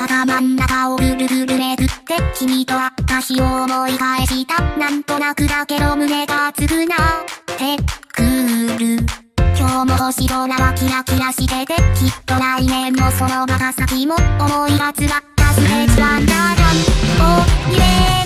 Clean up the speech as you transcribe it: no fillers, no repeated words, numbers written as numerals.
た真ん中をぐるぐるめぐって君と会った日を思い返した。なんとなくだけど胸が熱くなってくる。今日も星空はキラキラしてて、きっと来年もそのまた先も思いが詰まったステージワンダーランドを夢